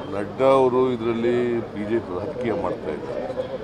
ನಡ್ಡಾ ಅವರು ಇದರಲ್ಲಿ ಬಿಜೆಪಿ ರಾಜಕೀಯ ಮಾಡ್ತಾ ಇದ್ದಾರೆ.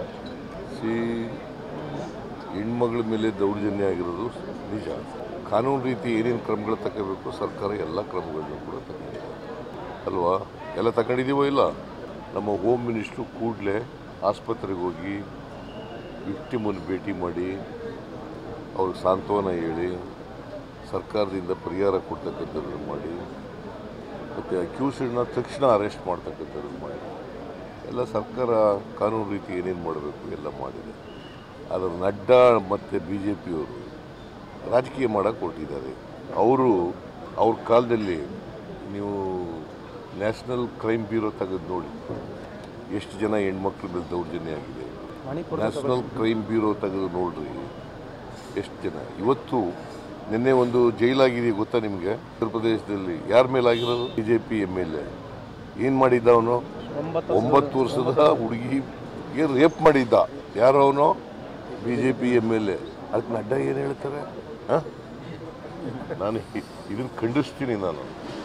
ಹೆಣ್ಮಗಳ ಮೇಲೆ ದೌರ್ಜನ್ಯ ಆಗಿರೋದು ನಿಜ. ಕಾನೂನು ರೀತಿ ಏನೇನು ಕ್ರಮಗಳು ತಗೋಬೇಕು ಸರ್ಕಾರ ಎಲ್ಲ ಕ್ರಮಗಳನ್ನು ಕೂಡ ತಗೊಂಡಿದೆ ಅಲ್ವಾ? ಎಲ್ಲ ತಗೊಂಡಿದ್ದೀವೋ ಇಲ್ಲ? ನಮ್ಮ ಹೋಮ್ ಮಿನಿಸ್ಟ್ರು ಕೂಡಲೇ ಆಸ್ಪತ್ರೆಗೆ ಹೋಗಿ ವಿಕ್ಟಿಮನ್ನು ಭೇಟಿ ಮಾಡಿ ಅವ್ರಿಗೆ ಸಾಂತ್ವನ ಹೇಳಿ ಸರ್ಕಾರದಿಂದ ಪರಿಹಾರ ಕೊಡ್ತಕ್ಕಂಥದ್ದನ್ನು ಮಾಡಿ ಮತ್ತು ಅಕ್ಯೂಸ್ಡ್ನ ತಕ್ಷಣ ಅರೆಸ್ಟ್ ಮಾಡ್ತಕ್ಕಂಥದ್ದನ್ನು ಮಾಡಿ ಎಲ್ಲ ಸರ್ಕಾರ ಕಾನೂನು ರೀತಿ ಏನೇನು ಮಾಡಬೇಕು ಎಲ್ಲ ಮಾಡಿದೆ. ಆದರೆ ನಡ್ಡಾ ಮತ್ತು ಬಿ ಜೆ ಪಿಯವರು ರಾಜಕೀಯ ಮಾಡೋಕ್ಕೆ ಹೊರಟಿದ್ದಾರೆ. ಅವ್ರ ಕಾಲದಲ್ಲಿ ನೀವು ನ್ಯಾಷನಲ್ ಕ್ರೈಮ್ ಬ್ಯೂರೋ ತೆಗೆದು ನೋಡಿ ಎಷ್ಟು ಜನ ಹೆಣ್ಮಕ್ಳ ಮೇಲೆ ದೌರ್ಜನ್ಯ ಆಗಿದೆ. ನ್ಯಾಷನಲ್ ಕ್ರೈಮ್ ಬ್ಯೂರೋ ತೆಗೆದು ನೋಡ್ರಿ ಎಷ್ಟು ಜನ. ಇವತ್ತು ನಿನ್ನೆ ಒಂದು ಜೈಲಾಗಿದೆ ಗೊತ್ತಾ ನಿಮಗೆ? ಉತ್ತರ ಪ್ರದೇಶದಲ್ಲಿ ಯಾರ ಮೇಲಾಗಿರೋದು? BJP MLA. ಏನು ಮಾಡಿದ್ದ ಅವನು? 9 ವರ್ಷದ ಹುಡುಗಿಗೆ ರೇಪ್ ಮಾಡಿದ್ದ. ಯಾರು ಅವನು? BJP MLA. ಅದಕ್ಕೆ ನಡ್ಡಾ ಏನು ಹೇಳ್ತಾರೆ? ನಾನು ಇದನ್ನು ಖಂಡಿಸ್ತೀನಿ. ನಾನು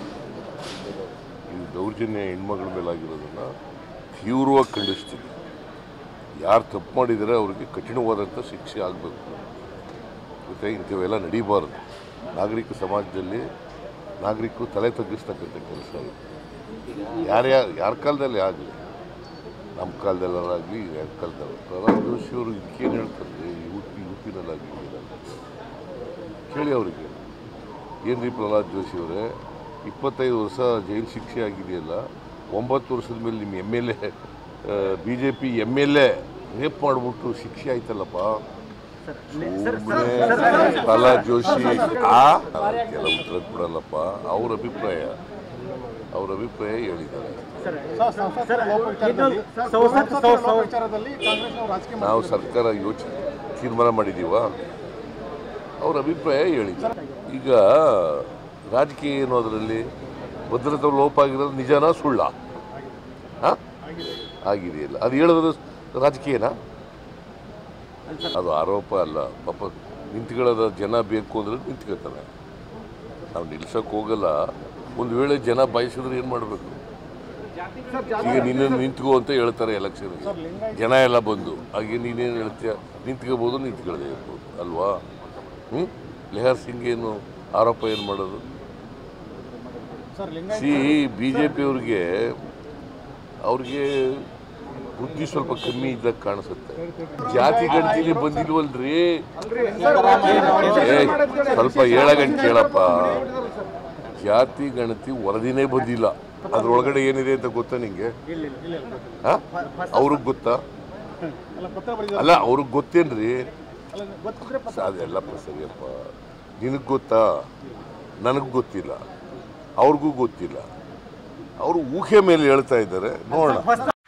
ಇದು ದೌರ್ಜನ್ಯ ಹೆಣ್ಮಗಳ ಮೇಲಾಗಿರೋದನ್ನು ತೀವ್ರವಾಗಿ ಖಂಡಿಸ್ತೀನಿ. ಯಾರು ತಪ್ಪು ಮಾಡಿದರೆ ಅವ್ರಿಗೆ ಕಠಿಣವಾದಂಥ ಶಿಕ್ಷೆ ಆಗಬೇಕು. ಮತ್ತು ಇಂಥವೆಲ್ಲ ನಡೀಬಾರ್ದು. ನಾಗರಿಕ ಸಮಾಜದಲ್ಲಿ ನಾಗರಿಕರು ತಲೆ ತಗ್ಗಿಸ್ತಕ್ಕಂಥ ಕೆಲಸ ಇದೆ. ಯಾರ ಕಾಲದಲ್ಲಿ ಆಗಲಿ, ನಮ್ಮ ಕಾಲದಲ್ಲಾಗಲಿ ಯಾರ ಕಾಲದಲ್ಲಿ. ಪ್ರಹ್ಲಾದ್ ಜೋಶಿ ಅವರು ಇದಕ್ಕೇನು ಹೇಳ್ತಾರೆ? ಯುಪಿನಲ್ಲಾಗಿ ಕೇಳಿ ಅವರಿಗೆ. ಏನು ರೀ ಪ್ರಹ್ಲಾದ್ ಜೋಶಿ ಅವರೇ, 25 ವರ್ಷ ಜೈಲು ಶಿಕ್ಷೆ ಆಗಿದೆಯಲ್ಲ, 9 ವರ್ಷದ ಮೇಲೆ ನಿಮ್ಮ MLA BJP MLA ರೇಪ್ ಮಾಡಿಬಿಟ್ಟು ಶಿಕ್ಷೆ ಆಯ್ತಲ್ಲಪ್ಪ. ಪ್ರಹ್ಲಾದ್ ಜೋಶಿ ಕೆಲ ಉತ್ತರ ಕೊಡಲ್ಲಪ್ಪ. ಅವ್ರ ಅಭಿಪ್ರಾಯ ಹೇಳಿದ್ದಾರೆ. ನಾವು ಸರ್ಕಾರ ತೀರ್ಮಾನ ಮಾಡಿದ್ದೀವ? ಅವ್ರ ಅಭಿಪ್ರಾಯ ಹೇಳಿದ್ದಾರೆ. ಈಗ ರಾಜಕೀಯ ಏನೋದ್ರಲ್ಲಿ ಭದ್ರತಾ ಲೋಪ ಆಗಿರೋದು ನಿಜನಾ ಸುಳ್ಳ? ಆಗಿದೆಯಲ್ಲ, ಅದು ಹೇಳೋದು ರಾಜಕೀಯನಾ? ಅದು ಆರೋಪ ಅಲ್ಲ. ಪಾಪ ನಿಂತ್ಕೊಳ್ಳೋದ ಜನ ಬೇಕು ಅಂದ್ರೆ ನಿಂತ್ಕೊಳ್ತಾನೆ. ನಾವು ನಿಲ್ಸಕ್ಕೆ ಹೋಗಲ್ಲ. ಒಂದು ವೇಳೆ ಜನ ಬಯಸಿದ್ರೆ ಏನು ಮಾಡಬೇಕು? ಈಗ ನೀನೇನು ನಿಂತ್ಕೋ ಅಂತ ಹೇಳ್ತಾರೆ ಎಲೆಕ್ಷನ್, ಜನ ಎಲ್ಲ ಬಂದು. ಹಾಗೆ ನೀನೇನು ಹೇಳ್ತೀಯ? ನಿಂತ್ಕೋಬೋದು, ನಿಂತ್ಕೊಳ್ಳದೆ ಇರ್ಬೋದು ಅಲ್ವಾ? ಲೆಹರ್ ಸಿಂಗ್ ಏನು ಆರೋಪ ಏನು ಮಾಡೋದು? BJP ಅವ್ರಿಗೆ ಬುದ್ಧಿ ಸ್ವಲ್ಪ ಕಮ್ಮಿ ಇದ್ದಾಗ ಕಾಣಿಸುತ್ತೆ. ಜಾತಿ ಗಣತಿಲಿ ಬಂದಿಲ್ವಲ್ರಿ? ಸ್ವಲ್ಪ ಹೇಳಗಂಟು ಕೇಳಪ್ಪ. ಜಾತಿ ಗಣತಿ ವರದಿನೇ ಬಂದಿಲ್ಲ. ಅದ್ರೊಳಗಡೆ ಏನಿದೆ ಅಂತ ಗೊತ್ತಾ ನಿಂಗೆ? ಅವ್ರಿಗೆ ಗೊತ್ತಾ? ಅಲ್ಲ, ಅವ್ರಿಗೆ ಗೊತ್ತೇನ್ರಿ? ಅದೆಲ್ಲಪ್ಪ ಸರಿಯಪ್ಪ. ನಿನಗೆ ಗೊತ್ತಾ? ನನಗೆ ಗೊತ್ತಿಲ್ಲ, ಅವ್ರಿಗೂ ಗೊತ್ತಿಲ್ಲ. ಅವರು ಊಹೆ ಮೇಲೆ ಹೇಳ್ತಾ ಇದ್ದಾರೆ. ನೋಡೋಣ.